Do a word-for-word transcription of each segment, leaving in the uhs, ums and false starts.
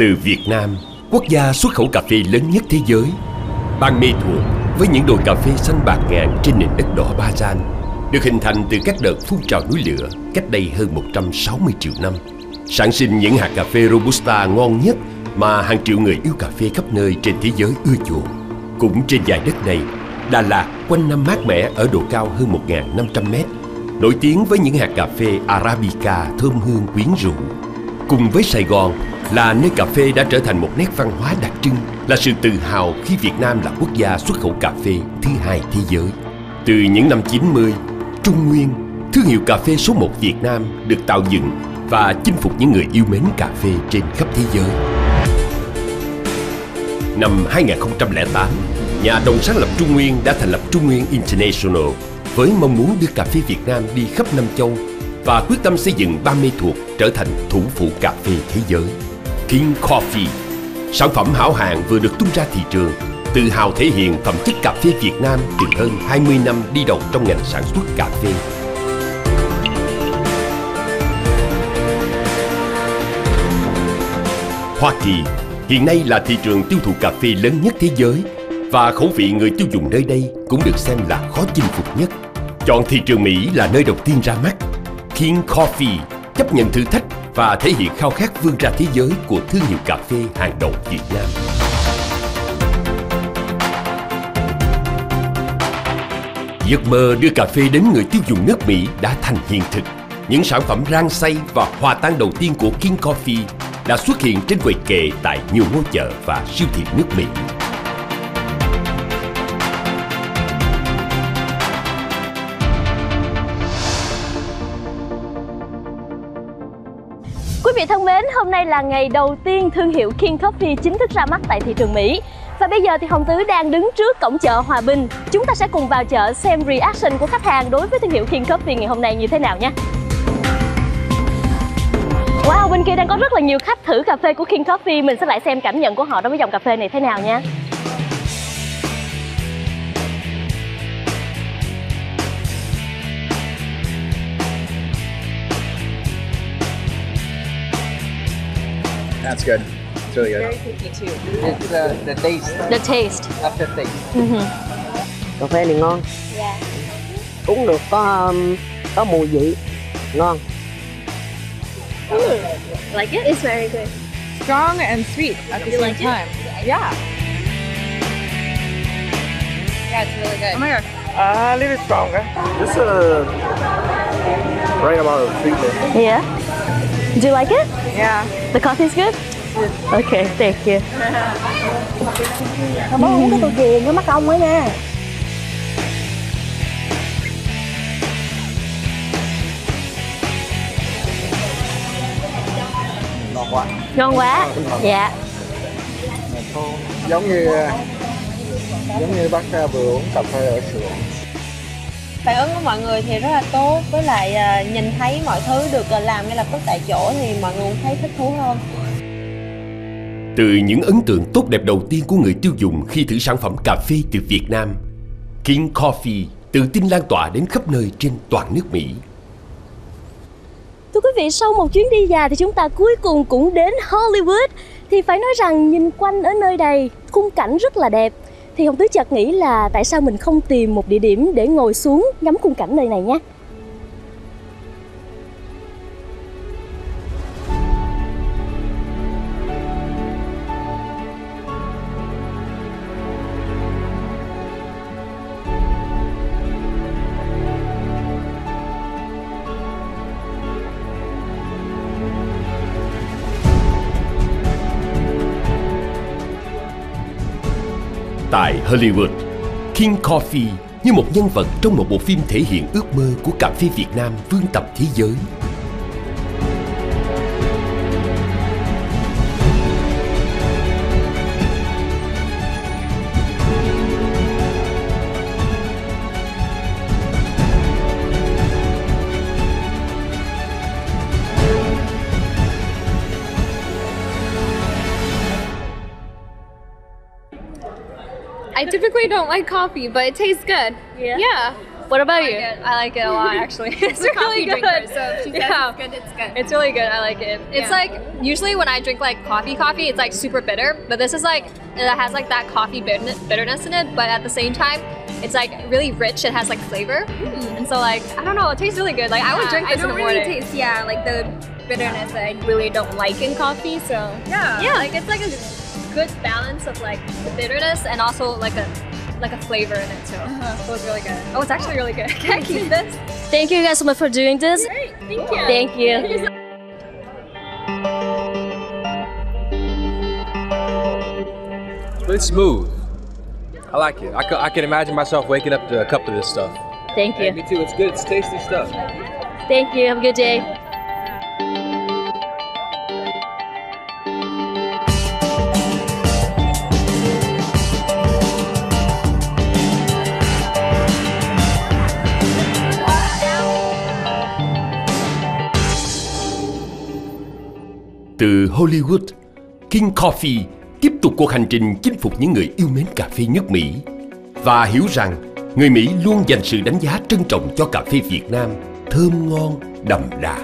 Từ Việt Nam, quốc gia xuất khẩu cà phê lớn nhất thế giới, bang mê thuộc với những đồi cà phê xanh bạt ngàn trên nền đất đỏ Ba Gian được hình thành từ các đợt phun trào núi lửa cách đây hơn một trăm sáu mươi triệu năm, sản sinh những hạt cà phê Robusta ngon nhất mà hàng triệu người yêu cà phê khắp nơi trên thế giới ưa chuộng. Cũng trên dải đất này, Đà Lạt quanh năm mát mẻ ở độ cao hơn một nghìn năm trăm mét, nổi tiếng với những hạt cà phê Arabica thơm hương quyến rũ. Cùng với Sài Gòn là nơi cà phê đã trở thành một nét văn hóa đặc trưng, là sự tự hào khi Việt Nam là quốc gia xuất khẩu cà phê thứ hai thế giới. Từ những năm chín mươi, Trung Nguyên, thương hiệu cà phê số một Việt Nam, được tạo dựng và chinh phục những người yêu mến cà phê trên khắp thế giới. Năm hai nghìn không trăm lẻ tám, nhà đồng sáng lập Trung Nguyên đã thành lập Trung Nguyên International với mong muốn đưa cà phê Việt Nam đi khắp năm châu và quyết tâm xây dựng Ban Mê Thuột trở thành thủ phủ cà phê thế giới. King Coffee, sản phẩm hảo hạng vừa được tung ra thị trường, tự hào thể hiện phẩm chất cà phê Việt Nam từ hơn hai mươi năm đi đầu trong ngành sản xuất cà phê. Hoa Kỳ hiện nay là thị trường tiêu thụ cà phê lớn nhất thế giới và khẩu vị người tiêu dùng nơi đây cũng được xem là khó chinh phục nhất. Chọn thị trường Mỹ là nơi đầu tiên ra mắt, King Coffee chấp nhận thử thách và thể hiện khao khát vươn ra thế giới của thương hiệu cà phê hàng đầu Việt Nam. Giấc mơ đưa cà phê đến người tiêu dùng nước Mỹ đã thành hiện thực. Những sản phẩm rang xay và hòa tan đầu tiên của King Coffee đã xuất hiện trên quầy kệ tại nhiều ngôi chợ và siêu thị nước Mỹ. Quý vị thân mến, hôm nay là ngày đầu tiên thương hiệu King Coffee chính thức ra mắt tại thị trường Mỹ. Và bây giờ thì Hồng Tứ đang đứng trước cổng chợ Hòa Bình. Chúng ta sẽ cùng vào chợ xem reaction của khách hàng đối với thương hiệu King Coffee ngày hôm nay như thế nào nhé. Wow, bên kia đang có rất là nhiều khách thử cà phê của King Coffee. Mình sẽ lại xem cảm nhận của họ đối với dòng cà phê này thế nào nha. That's good. It's really good. Very picky too. It's the, the taste. The taste. Aftertaste. Mm-hmm. Cà phê này ngon. Yeah. Uống được có um, có mùi vị ngon. Mm. Like it? It's very good. Strong and sweet at the You same like it? time. Yeah. Yeah, it's really good. Oh my god. A little stronger. Just a right amount of sweetness. Yeah. Do you like it? Yeah. The coffee's good? Okay, thank you. Bố uống cái tô chuyền nó mắc công ấy nha. Ngon quá. Ngon quá. Dạ. Giống như giống như bác vừa uống cà phê ở sữa. Phản ứng của mọi người thì rất là tốt, với lại uh, nhìn thấy mọi thứ được uh, làm ngay lập tức tại chỗ thì mọi người cũng thấy thích thú hơn. Từ những ấn tượng tốt đẹp đầu tiên của người tiêu dùng khi thử sản phẩm cà phê từ Việt Nam, King Coffee tự tin lan tỏa đến khắp nơi trên toàn nước Mỹ. Thưa quý vị, sau một chuyến đi dài thì chúng ta cuối cùng cũng đến Hollywood. Thì phải nói rằng nhìn quanh ở nơi đây, khung cảnh rất là đẹp. Thì Hồng Tứ chợt nghĩ là tại sao mình không tìm một địa điểm để ngồi xuống ngắm khung cảnh nơi này nhé. Tại Hollywood, King Coffee như một nhân vật trong một bộ phim thể hiện ước mơ của cà phê Việt Nam vươn tầm thế giới. I typically don't like coffee, but it tastes good. Yeah? Yeah. What about you? I like it a lot, actually. It's really good. Drinker, so if she says Yeah. it's good, it's good. It's really good. I like it. It's Yeah. like usually when I drink like coffee, coffee, it's like super bitter, but this is like it has like that coffee bitterness, bitterness in it, but at the same time, it's like really rich. It has like flavor, and so like I don't know, it tastes really good. Like I would drink I this in don't the really morning. taste, yeah, like the bitterness that I really don't like in coffee, so Yeah, yeah, like it's like a good balance of like the bitterness and also like a like a flavor in it too. Uh-huh. So it's really good. Oh, it's actually really good. Can I keep this? Thank you guys so much for doing this. Great, thank you. Thank you. It's really smooth. I like it. I can, I can imagine myself waking up to a cup of this stuff. Thank you. Me too. It's good. It's tasty stuff. Thank you. Have a good day. Từ Hollywood, King Coffee tiếp tục cuộc hành trình chinh phục những người yêu mến cà phê nước Mỹ và hiểu rằng người Mỹ luôn dành sự đánh giá trân trọng cho cà phê Việt Nam thơm ngon, đậm đà.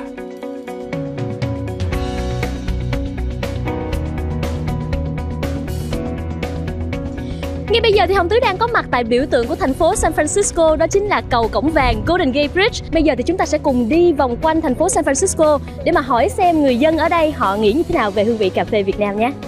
Ngay bây giờ thì Hồng Tứ đang có mặt tại biểu tượng của thành phố San Francisco, đó chính là cầu Cổng Vàng Golden Gate Bridge. Bây giờ thì chúng ta sẽ cùng đi vòng quanh thành phố San Francisco để mà hỏi xem người dân ở đây họ nghĩ như thế nào về hương vị cà phê Việt Nam nhé.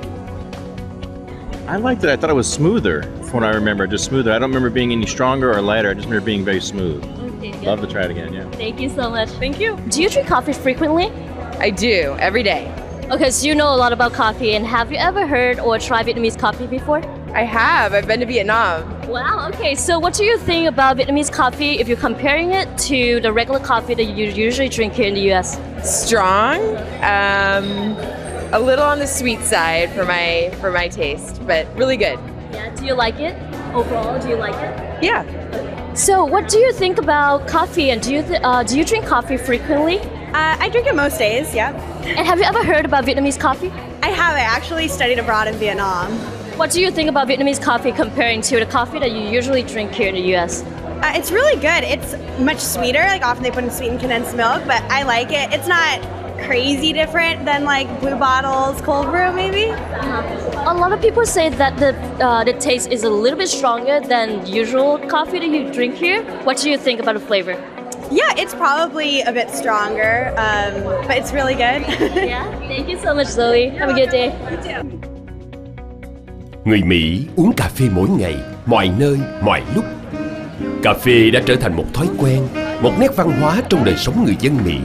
I liked it. I thought it was smoother, from what I remember, just smoother. I don't remember being any stronger or lighter. I just remember being very smooth. Okay, good. Love to try it again, yeah. Thank you so much. Thank you. Do you drink coffee frequently? I do every day. Okay, so you know a lot about coffee, and have you ever heard or tried Vietnamese coffee before? I have. I've been to Vietnam. Wow, okay, so what do you think about Vietnamese coffee if you're comparing it to the regular coffee that you usually drink here in the U S? Strong, um, a little on the sweet side for my for my taste, but really good. Yeah, do you like it? Overall, do you like it? Yeah. So, what do you think about coffee, and do you th- uh, do you drink coffee frequently? Uh, I drink it most days, yeah. And have you ever heard about Vietnamese coffee? I have. I actually studied abroad in Vietnam. What do you think about Vietnamese coffee comparing to the coffee that you usually drink here in the U S? Uh, it's really good. It's much sweeter. Like often they put in sweetened condensed milk, but I like it. It's not crazy different than like Blue Bottle's cold brew, maybe. Uh-huh. A lot of people say that the uh, the taste is a little bit stronger than usual coffee that you drink here. What do you think about the flavor? Yeah, it's probably a bit stronger, um, but it's really good. Yeah, thank you so much, Zoe. Have a good day. You too. Người Mỹ uống cà phê mỗi ngày, mọi nơi, mọi lúc. Cà phê đã trở thành một thói quen, một nét văn hóa trong đời sống người dân Mỹ.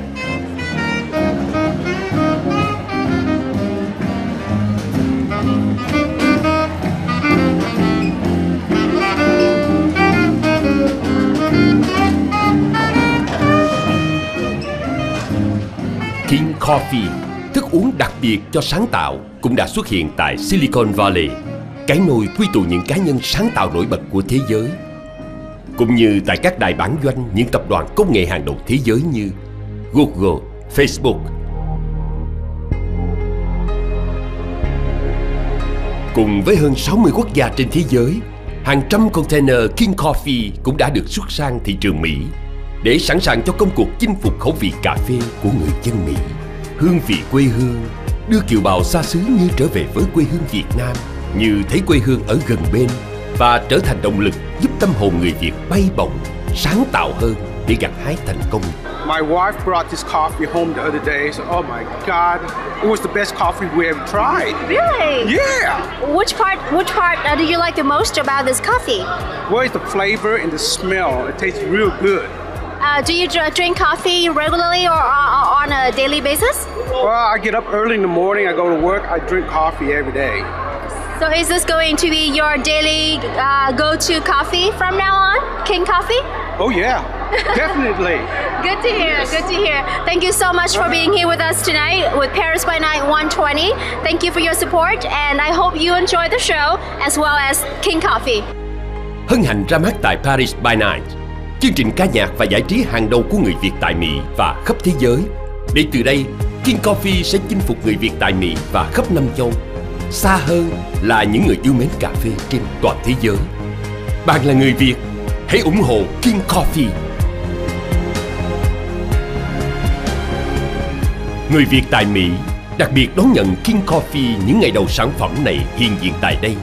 King Coffee, thức uống đặc biệt cho sáng tạo, cũng đã xuất hiện tại Silicon Valley, cái nôi quy tụ những cá nhân sáng tạo nổi bật của thế giới, cũng như tại các đài bán doanh những tập đoàn công nghệ hàng đầu thế giới như Google, Facebook. Cùng với hơn sáu mươi quốc gia trên thế giới, hàng trăm container King Coffee cũng đã được xuất sang thị trường Mỹ để sẵn sàng cho công cuộc chinh phục khẩu vị cà phê của người dân Mỹ. Hương vị quê hương đưa kiều bào xa xứ như trở về với quê hương Việt Nam, như thấy quê hương ở gần bên và trở thành động lực giúp tâm hồn người Việt bay bổng, sáng tạo hơn để gặt hái thành công. My wife brought this coffee home the other day. So, oh my God, it was the best coffee we ever tried. Really? Yeah. Which part? Which part uh, do you like the most about this coffee? Well, it's the flavor and the smell. It tastes real good. Uh, do you dr- drink coffee regularly or uh, on a daily basis? Well, I get up early in the morning. I go to work. I drink coffee every day. So is this going to be your daily uh, go-to coffee from now on? King Coffee? Oh yeah, definitely. Good to hear, good to hear. Thank you so much for being here with us tonight with Paris by Night one twenty. Thank you for your support and I hope you enjoy the show as well as King Coffee. Hân hạnh ra mắt tại Paris by Night, chương trình ca nhạc và giải trí hàng đầu của người Việt tại Mỹ và khắp thế giới. Để từ đây, King Coffee sẽ chinh phục người Việt tại Mỹ và khắp năm châu. Xa hơn là những người yêu mến cà phê trên toàn thế giới. Bạn là người Việt, hãy ủng hộ King Coffee. Người Việt tại Mỹ đặc biệt đón nhận King Coffee những ngày đầu sản phẩm này hiện diện tại đây.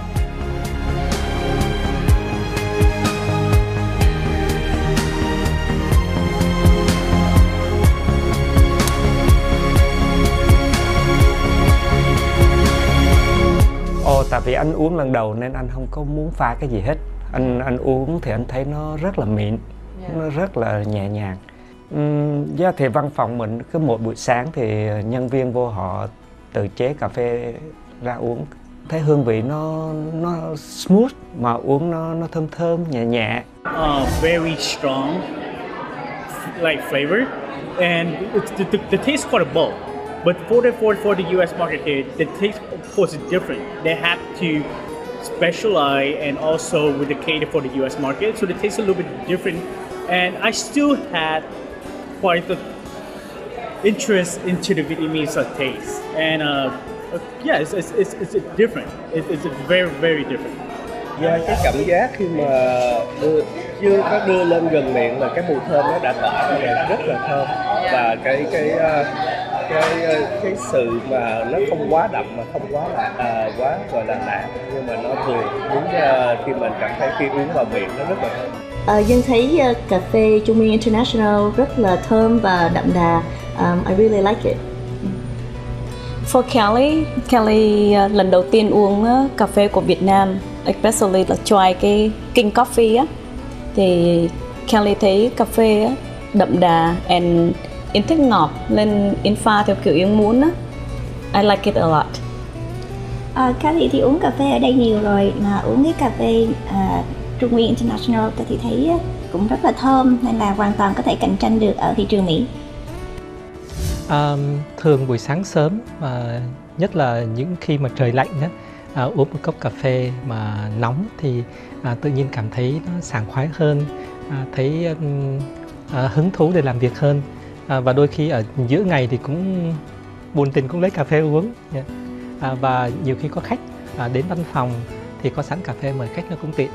Ồ, tại vì anh uống lần đầu nên anh không có muốn pha cái gì hết. Anh anh uống thì anh thấy nó rất là mịn, yeah. Nó rất là nhẹ nhàng. Uhm, yeah, thì văn phòng mình cứ một buổi sáng thì nhân viên vô họ tự chế cà phê ra uống. Thấy hương vị nó nó smooth mà uống nó nó thơm thơm nhẹ nhẹ. Uh, very strong, like flavor, and it's, the, the, the taste quite a bold. But for the for, for the U S market here, the taste of course is different. They have to specialize and also with the cater for the U S market, so the taste a little bit different. And I still had quite the interest into the Vietnamese uh, taste, and uh, yeah, it's it's it's, it's different. It, it's very very different. Yeah, cái cảm giác khi mà đưa, chưa có đưa lên gần miệng là cái mùi thơm nó đã tỏa ra là rất là thơm, và cái cái cái cái sự mà nó không quá đậm mà không quá là à, quá gọi là nặng, nhưng mà nó vừa đúng khi mình cảm thấy khi uống vào miệng nó rất là thơm. À, Dân thấy uh, cà phê Trung Nguyên International rất là thơm và đậm đà. Um, I really like it. For Kelly, Kelly uh, lần đầu tiên uống uh, cà phê của Việt Nam, especially là try cái King Coffee á, thì Kelly thấy cà phê á, đậm đà and Yến thích ngọt nên Yến pha theo kiểu Yến muốn á. I like it a lot. À, Kelly thì uống cà phê ở đây nhiều rồi, mà uống cái cà phê uh, Trung Nguyên International tôi thì thấy cũng rất là thơm, nên là hoàn toàn có thể cạnh tranh được ở thị trường Mỹ. À, thường buổi sáng sớm, và nhất là những khi mà trời lạnh á, à, uống một cốc cà phê mà nóng thì à, tự nhiên cảm thấy nó sảng khoái hơn, à, thấy à, hứng thú để làm việc hơn, à, và đôi khi ở giữa ngày thì cũng buồn tình cũng lấy cà phê uống. Yeah. À, và nhiều khi có khách à, đến văn phòng thì có sẵn cà phê mời khách nó cũng tiện.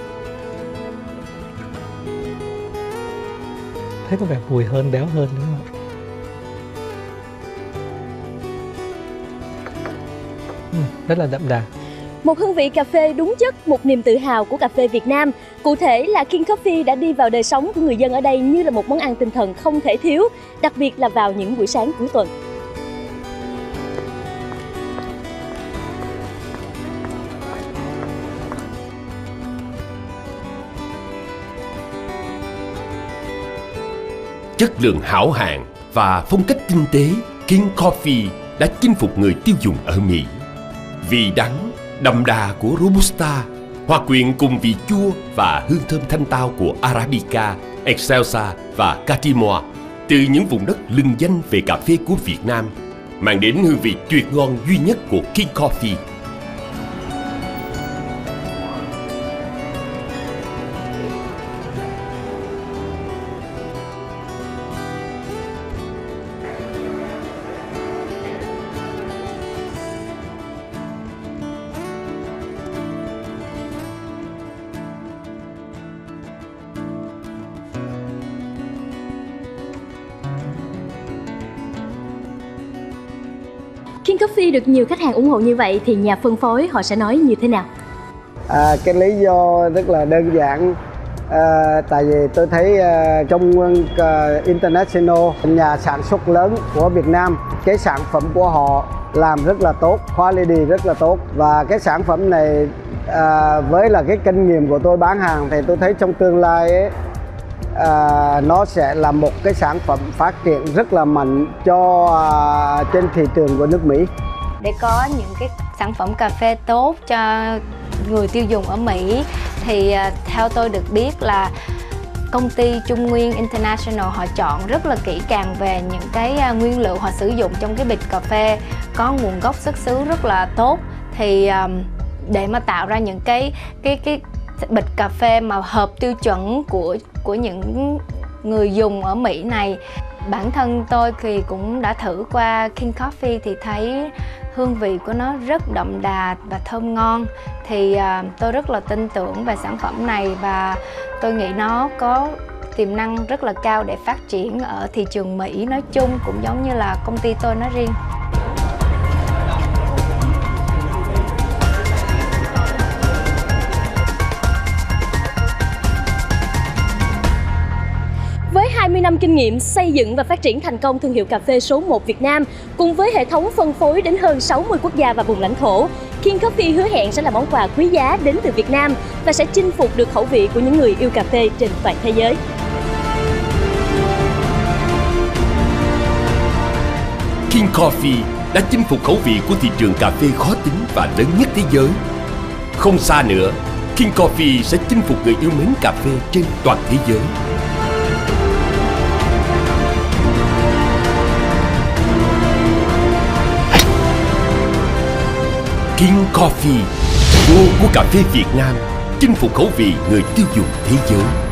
Thấy có vẻ bùi hơn, béo hơn đúng không ạ? Ừ, rất là đậm đà. Một hương vị cà phê đúng chất, một niềm tự hào của cà phê Việt Nam. Cụ thể là King Coffee đã đi vào đời sống của người dân ở đây như là một món ăn tinh thần không thể thiếu, đặc biệt là vào những buổi sáng cuối tuần. Chất lượng hảo hạng và phong cách tinh tế, King Coffee đã chinh phục người tiêu dùng ở Mỹ. Vị đắng, đậm đà của Robusta, hòa quyện cùng vị chua và hương thơm thanh tao của Arabica, Excelsa và Catimoa từ những vùng đất lừng danh về cà phê của Việt Nam, mang đến hương vị tuyệt ngon duy nhất của King Coffee. King Coffee được nhiều khách hàng ủng hộ như vậy thì nhà phân phối họ sẽ nói như thế nào? À, cái lý do rất là đơn giản, à, tại vì tôi thấy uh, trong uh, International, nhà sản xuất lớn của Việt Nam, cái sản phẩm của họ làm rất là tốt, quality rất là tốt, và cái sản phẩm này à, với là cái kinh nghiệm của tôi bán hàng thì tôi thấy trong tương lai ấy, à, nó sẽ là một cái sản phẩm phát triển rất là mạnh cho à, trên thị trường của nước Mỹ. Để có những cái sản phẩm cà phê tốt cho người tiêu dùng ở Mỹ thì uh, theo tôi được biết là công ty Trung Nguyên International họ chọn rất là kỹ càng về những cái uh, nguyên liệu họ sử dụng trong cái bịch cà phê có nguồn gốc xuất xứ rất là tốt, thì um, để mà tạo ra những cái cái cái bịch cà phê mà hợp tiêu chuẩn của của những người dùng ở Mỹ này. Bản thân tôi thì cũng đã thử qua King Coffee thì thấy hương vị của nó rất đậm đà và thơm ngon. Thì uh, tôi rất là tin tưởng về sản phẩm này và tôi nghĩ nó có tiềm năng rất là cao để phát triển ở thị trường Mỹ nói chung cũng giống như là công ty tôi nói riêng. Với hai mươi năm kinh nghiệm xây dựng và phát triển thành công thương hiệu cà phê số một Việt Nam, cùng với hệ thống phân phối đến hơn sáu mươi quốc gia và vùng lãnh thổ, King Coffee hứa hẹn sẽ là món quà quý giá đến từ Việt Nam và sẽ chinh phục được khẩu vị của những người yêu cà phê trên toàn thế giới. King Coffee đã chinh phục khẩu vị của thị trường cà phê khó tính và lớn nhất thế giới. Không xa nữa, King Coffee sẽ chinh phục người yêu mến cà phê trên toàn thế giới. King Coffee, vua của cà phê Việt Nam, chinh phục khẩu vị người tiêu dùng thế giới.